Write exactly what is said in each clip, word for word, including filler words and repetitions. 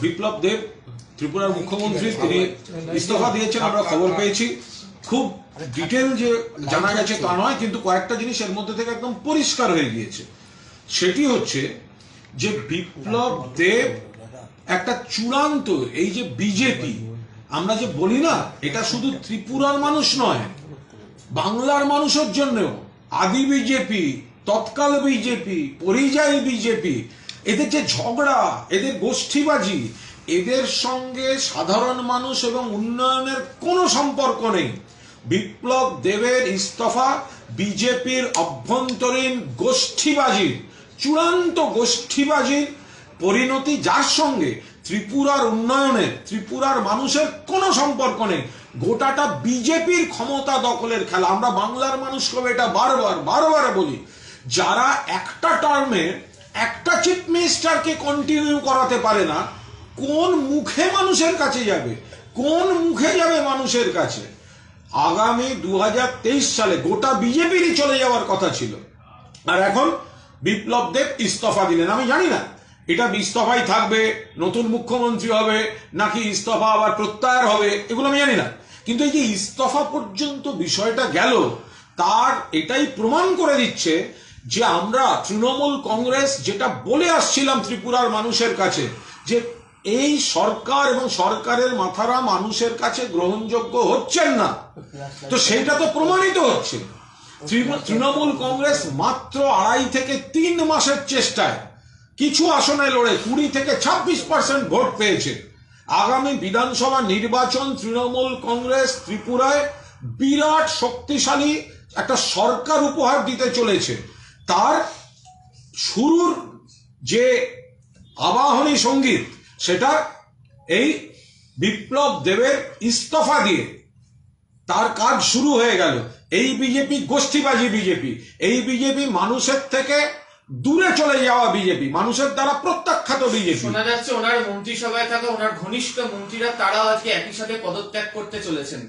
বিপ্লব দেব ত্রিপুরার মুখ্যমন্ত্রী, তিনি ইস্তফা দিয়েছেন, আমরা খবর পেয়েছি। খুব ডিটেল যে জানা গেছে তা নয়, কিন্তু কয়েকটা জিনিস এর মধ্যে থেকে একদম পরিষ্কার হয়ে গিয়েছে। সেটি হচ্ছে যে বিপ্লব দেব একটা চূড়ান্ত, এই যে বিজেপি আমরা যে বলি না, এটা শুধু ত্রিপুরার মানুষ নয়, বাংলার মানুষের জন্যও আদি বিজেপি, তৎকাল বিজেপি, পরিযায়ী বিজেপি, এদের যে ঝগড়া, এদের গোষ্ঠীবাজি, এদের সঙ্গে সাধারণ মানুষ এবং উন্নয়নের কোনো সম্পর্ক নেই। বিপ্লব দেবের ইস্তফা বিজেপির অভ্যন্তরীণ গোষ্ঠীবাজির, চূড়ান্ত গোষ্ঠীবাজির পরিণতি, যার সঙ্গে ত্রিপুরার উন্নয়নের, ত্রিপুরার মানুষের কোনো সম্পর্ক নেই। গোটাটা বিজেপির ক্ষমতা দখলের খেলা। আমরা বাংলার মানুষকে এটা বারবার বারবার বলি, যারা একটা টার্মে একটা চিফ মিনিস্টারকে কন্টিনিউ করাতে পারে না, কোন মুখে মানুষের কাছে যাবে? কোন মুখে যাবে মানুষের কাছে? আগামী দু হাজার তেইশ সালে গোটা বিজেপিরই চলে যাওয়ার কথা ছিল, আর এখন বিপ্লব দেব ইস্তফা দিলেন। আমি জানি না এটা ইস্তফাই থাকবে, নতুন মুখ্যমন্ত্রী হবে, নাকি ইস্তফা আবার প্রত্যাহার হবে, এগুলো আমি জানি না। কিন্তু এই যে ইস্তফা পর্যন্ত বিষয়টা গেল, তার এটাই প্রমাণ করে দিচ্ছে যে আমরা তৃণমূল কংগ্রেস যেটা বলে আসছিলাম ত্রিপুরার মানুষের কাছে, যে এই সরকার এবং সরকারের মাথারা মানুষের কাছে গ্রহণযোগ্য হচ্ছেন না, তো সেটা তো প্রমাণিত হচ্ছে। তৃণমূল কংগ্রেস মাত্র আড়াই থেকে তিন মাসের চেষ্টায় কিছু আসনে লড়ে কুড়ি থেকে ছাব্বিশ পার্সেন্ট ভোট পেয়েছে। আগামী বিধানসভা নির্বাচন তৃণমূল কংগ্রেস ত্রিপুরায় বিরাট শক্তিশালী একটা সরকার উপহার দিতে চলেছে। তার শুরুর যে আবাহনী সঙ্গীত, সেটা এই বিপ্লব দেবের ইস্তফা দিয়ে তার কাজ শুরু হয়ে গেল। এই বিজেপি গোষ্ঠীবাজি বিজেপি, এই বিজেপি মানুষের থেকে দূরে চলে যাওয়া বিজেপি, মানুষের দ্বারা প্রত্যাখ্যাত বিজেপি। শোনা যাচ্ছে ওনার মন্ত্রিসভায় থাকা ওনার ঘনিষ্ঠ মন্ত্রীরা তারাও আজকে একই সাথে পদত্যাগ করতে চলেছেন।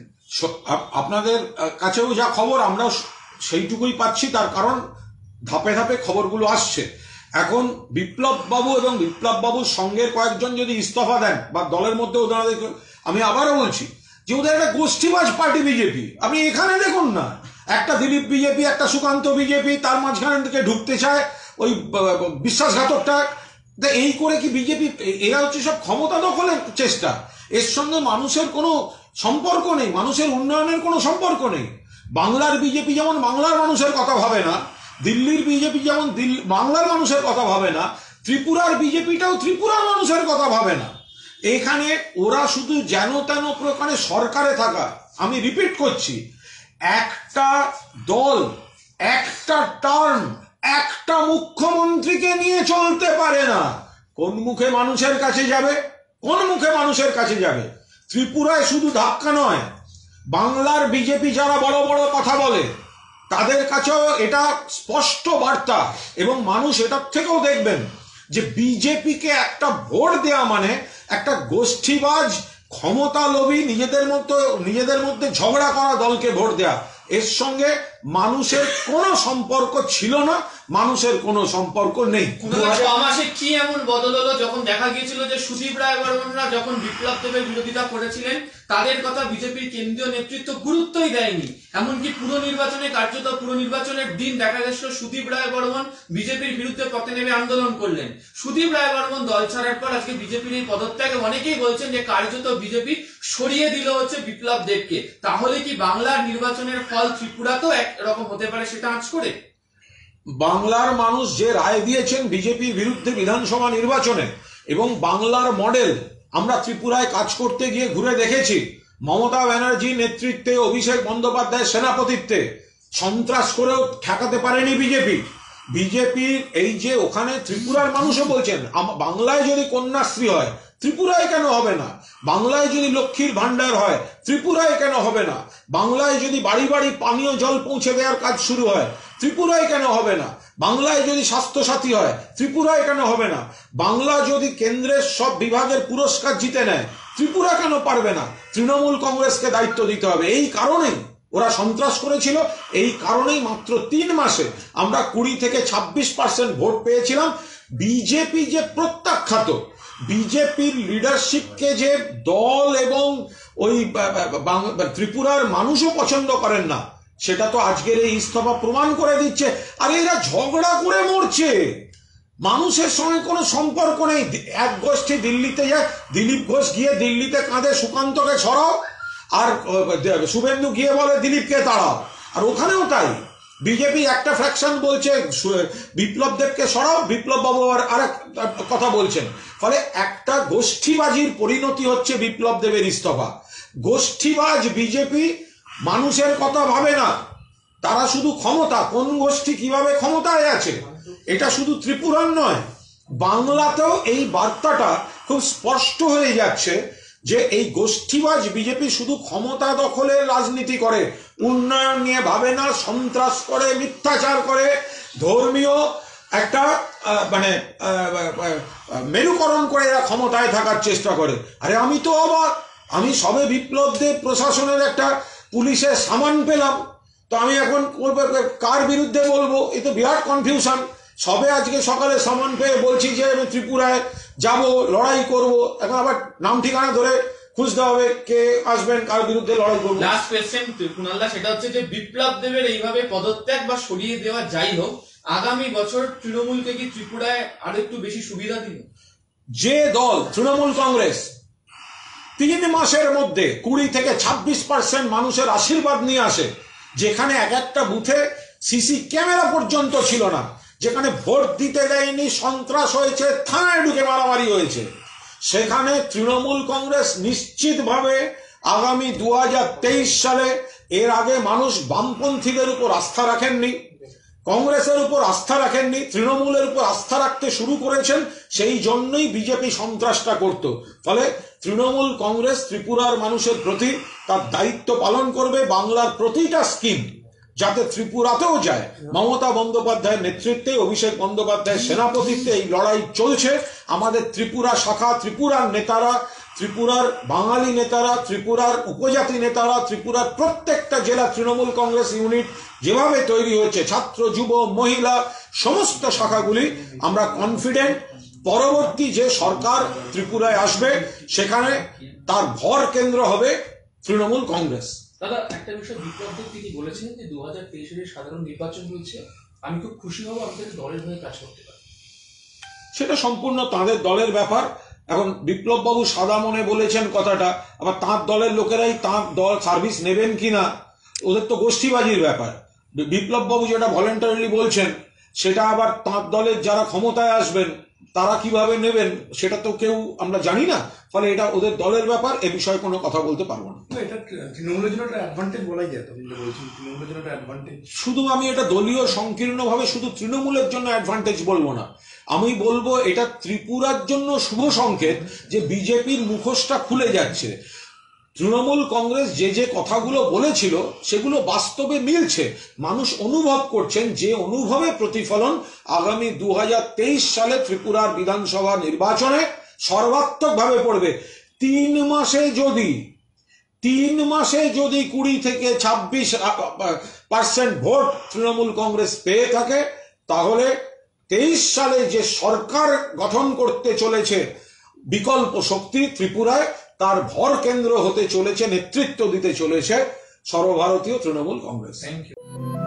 আপনাদের কাছেও যা খবর, আমরাও সেইটুকুই পাচ্ছি, তার কারণ ধাপে ধাপে খবরগুলো আসছে। এখন বিপ্লব বাবু এবং বিপ্লব বাবুর সঙ্গের কয়েকজন যদি ইস্তফা দেন, বা দলের মধ্যে ওনাদের, আমি আবারও বলছি যে ওদের একটা গোষ্ঠীবাজ পার্টি বিজেপি। আপনি এখানে দেখুন না, একটা দিলীপ বিজেপি, একটা সুকান্ত বিজেপি, তার মাঝখানে থেকে ঢুকতে চায় ওই বিশ্বাসঘাতকটা। এই করে কি বিজেপি, এরা হচ্ছে সব ক্ষমতা দখলের চেষ্টা। এর সঙ্গে মানুষের কোনো সম্পর্ক নেই, মানুষের উন্নয়নের কোনো সম্পর্ক নেই। বাংলার বিজেপি যেমন বাংলার মানুষের কথা ভাবে না, দিল্লির বিজেপি যেমন বাংলার মানুষের কথা ভাবে না, ত্রিপুরার বিজেপিটাও ত্রিপুরার মানুষের কথা ভাবে না। এখানে ওরা শুধু যেন তেন প্রকারে সরকারে থাকা, আমি রিপিট করছি, একটা দল, একটা টার্ম, একটা মুখ্যমন্ত্রীকে নিয়ে চলতে পারে না। কোন মুখে মানুষের কাছে যাবে? কোন মুখে মানুষের কাছে যাবে? ত্রিপুরায় শুধু ধাক্কা নয়, বাংলার বিজেপি যারা বড় বড় কথা বলে, তাদের কাছেও এটা স্পষ্ট বার্তা, এবং মানুষ এটার থেকেও দেখবেন যে বিজেপিকে একটা ভোট দেওয়া মানে একটা গোষ্ঠীবাজ, ক্ষমতালোভী, নিজেদের মধ্যে নিজেদের মধ্যে ঝগড়া করা দলকে ভোট দেওয়া। এর সঙ্গে মানুষের কোনো সম্পর্ক ছিল না, মানুষের কোনো সম্পর্ক নেই। মাসে কি এমন বদল হলো যখন দেখা গিয়েছিল যে সুদীপ রায় বর্মনরা যখন বিপ্লব দেবের বিরোধিতা করেছিলেন, তাদের কথা বিজেপির কেন্দ্রীয় নেতৃত্ব গুরুত্বই দেয়নি। এমনকি পুরো নির্বাচনে, কার্যত পুরো নির্বাচনের দিন দেখা গেছিল সুদীপ রায় বর্মন বিজেপির বিরুদ্ধে পথে নেমে আন্দোলন করলেন। সুদীপ রায় বর্মন দল ছাড়ার পর আজকে বিজেপির এই পদত্যাগে অনেকেই বলছেন যে কার্যত বিজেপি সরিয়ে দিল হচ্ছে বিপ্লব দেবকে। তাহলে কি বাংলার নির্বাচনের ফল ত্রিপুরাতেও একরকম হতে পারে, সেটা আঁচ করে? বাংলার মানুষ যে রায় দিয়েছেন বিজেপির বিরুদ্ধে বিধানসভা নির্বাচনে, এবং বাংলার মডেল আমরা ত্রিপুরায় কাজ করতে গিয়ে ঘুরে দেখেছি। মমতা ব্যানার্জি নেতৃত্বে, অভিষেক বন্দ্যোপাধ্যায়ের সেনাপতিত্বে সন্ত্রাস করেও ঠেকাতে পারেনি বিজেপি। বিজেপির এই যে ওখানে ত্রিপুরার মানুষও বলছেন, বাংলায় যদি কন্যাশ্রী হয় ত্রিপুরায় কেন হবে না? বাংলায় যদি লক্ষ্মীর ভান্ডার হয় ত্রিপুরায় কেন হবে না? বাংলায় যদি বাড়ি বাড়ি পানীয় জল পৌঁছে দেওয়ার কাজ শুরু হয় ত্রিপুরায় কেন হবে না? বাংলায় যদি স্বাস্থ্যসাথী হয় ত্রিপুরায় কেন হবে না? বাংলা যদি কেন্দ্রের সব বিভাগের পুরস্কার জিতে নেয় ত্রিপুরা কেন পারবে না? তৃণমূল কংগ্রেসকে দায়িত্ব দিতে হবে। এই কারণেই ওরা সন্ত্রাস করেছিল, এই কারণেই মাত্র তিন মাসে আমরা কুড়ি থেকে ছাব্বিশ পার্সেন্ট ভোট পেয়েছিলাম। বিজেপি যে প্রত্যাখ্যাত, বিজেপির লিডারশিপকে যে দল এবং ওই ত্রিপুরার মানুষও পছন্দ করেন না, সেটা তো আজকের এই ইস্তফা প্রমাণ করে দিচ্ছে। আর এরা ঝগড়া করে মরছে, মানুষের সঙ্গে কোনো সম্পর্ক নেই। এক গোষ্ঠী দিল্লিতে যায়, দিলীপ ঘোষ গিয়ে দিল্লিতে কাঁধে সুকান্তকে ছড়াও, আর শুভেন্দু গিয়ে বলে দিলীপকে তাড়াও। আর ওখানেও তাই, বিজেপি একটা ফ্র্যাকশন বলছে বিপ্লব দেবকে সরাও, বিপ্লব বাবু আর এক কথা বলছেন। ফলে একটা গোষ্ঠীবাজির পরিণতি হচ্ছে বিপ্লব দেবের ইস্তফা। গোষ্ঠীবাজ বিজেপি মানুষের কথা ভাবে না, তারা শুধু ক্ষমতা, কোন গোষ্ঠী কিভাবে ক্ষমতায় আছে, এটা শুধু ত্রিপুরার নয়, বাংলাতেও এই বার্তাটা খুব স্পষ্ট হয়ে যাচ্ছে যে এই গোষ্ঠীবাজ বিজেপি শুধু ক্ষমতা দখলের রাজনীতি করে, উন্নয়ন নিয়ে ভাবে না, সন্ত্রাস করে, মিথ্যাচার করে, ধর্মীয় একটা মানে মেরুকরণ করে এরা ক্ষমতায় থাকার চেষ্টা করে। আরে আমি তো অবাক, আমি সবে বিপ্লব দেব প্রশাসনের একটা পুলিশের সামান পেলাম, তো আমি এখন কার বিরুদ্ধে বলবো? এ তো বিরাট কনফিউশন। সবে আজকে সকালে সামান পেয়ে বলছি যে আমি ত্রিপুরায় যাব, লড়াই করব, এখন আবার নাম ঠিকানা ধরে খুঁজতে হবে কে আসবেন, কার বিরুদ্ধে লড়াই করবো। লাস্ট কোয়েশ্চেন কুণালদা, সেটা হচ্ছে যে বিপ্লব দেবের এইভাবে পদত্যাগ বা সরিয়ে দেওয়া যাই হোক, আগামী বছর তৃণমূলকে কি ত্রিপুরায় আরো একটু বেশি সুবিধা দিল? যে দল তৃণমূল কংগ্রেস তিন মাসের মধ্যে কুড়ি থেকে ছাব্বিশ পার্সেন্ট মানুষের আশীর্বাদ নিয়ে আসে, যেখানে এক একটা বুথে সিসি ক্যামেরা পর্যন্ত ছিল না, যেখানে ভোট দিতে দেয়নি, সন্ত্রাস হয়েছে, থানায় ঢুকে মারামারি হয়েছে, সেখানে তৃণমূল কংগ্রেস নিশ্চিতভাবে আগামী দু হাজার তেইশ সালে, এর আগে মানুষ বামপন্থীদের উপর আস্থা রাখেননি, কংগ্রেসের উপর আস্থা রাখেননি, তৃণমূলের উপর আস্থা রাখতে শুরু করেছেন, সেই জন্যই বিজেপি সন্ত্রাসটা করত। ফলে তৃণমূল কংগ্রেস ত্রিপুরার মানুষের প্রতি তার দায়িত্ব পালন করবে, বাংলার প্রতিটা স্কিম যাতে ত্রিপুরাতেও যায়। মমতা বন্দ্যোপাধ্যায়ের নেতৃত্বে, অভিষেক বন্দ্যোপাধ্যায়ের সেনাপতিত্বে এই লড়াই চলছে। আমাদের ত্রিপুরা শাখা, ত্রিপুরার নেতারা, ত্রিপুরার বাঙালি নেতারা, ত্রিপুরার উপজাতি নেতারা, ত্রিপুরার প্রত্যেকটা জেলা তৃণমূল কংগ্রেস ইউনিট যেভাবে তৈরি হচ্ছে, ছাত্র, যুব, মহিলা, সমস্ত শাখাগুলি, আমরা কনফিডেন্ট পরবর্তী যে সরকার ত্রিপুরায় আসবে সেখানে তার ভর কেন্দ্র হবে তৃণমূল কংগ্রেস। দাদা, একটা বিষয় বিপ্লব দেব তিনি বলেছেন যে দু হাজার তেইশের সাধারণ নির্বাচন হয়েছে, আমি খুব খুশি হব আমাদের দলের হয়ে কাজ করতে পারি। সেটা সম্পূর্ণ তাদের দলের ব্যাপার। এখন বিপ্লব বাবু সাদা মনে বলেছেন কথাটা, আবার তাঁর দলের লোকেরাই তাঁর দল সার্ভিস নেবেন কিনা, ওদের তো গোষ্ঠীবাজির ব্যাপার। বিপ্লব বাবু যেটা ভলেন্টারিলি বলছেন, সেটা আবার তাঁর দলের যারা ক্ষমতায় আসবেন তারা কিভাবে নেবেন সেটা তো কেউ আমরা জানি না। ফলে এটা ওদের দলের ব্যাপার, এ বিষয়ে কোনো কথা বলতে পারবো না। এটা তৃণমূলের জন্য একটা অ্যাডভান্টেজ বলাই যায়, তুমি যেটা বলছেন তৃণমূলের জন্য একটা অ্যাডভান্টেজ। শুধু আমি এটা দলীয় সংকীর্ণভাবে শুধু তৃণমূলের জন্য অ্যাডভান্টেজ বলবো না, আমি বলবো এটা ত্রিপুরার জন্য শুভ সংকেত যে বিজেপির মুখোশটা খুলে যাচ্ছে। তৃণমূল কংগ্রেস যে যে কথাগুলো বলেছিল সেগুলো বাস্তবে মিলছে, মানুষ অনুভব করছেন, যে অনুভবে প্রতিফলন আগামী দু হাজার তেইশ সালে ত্রিপুরার বিধানসভা নির্বাচনে সর্বাত্মকভাবে পড়বে। তিন মাসে যদি তিন মাসে যদি কুড়ি থেকে ছাব্বিশ পার্সেন্ট ভোট তৃণমূল কংগ্রেস পেয়ে থাকে, তাহলে তেইশ সালে যে সরকার গঠন করতে চলেছে বিকল্প শক্তি ত্রিপুরায়, তার ভর কেন্দ্র হতে চলেছে, নেতৃত্ব দিতে চলেছে সর্বভারতীয় তৃণমূল কংগ্রেস। Thank you.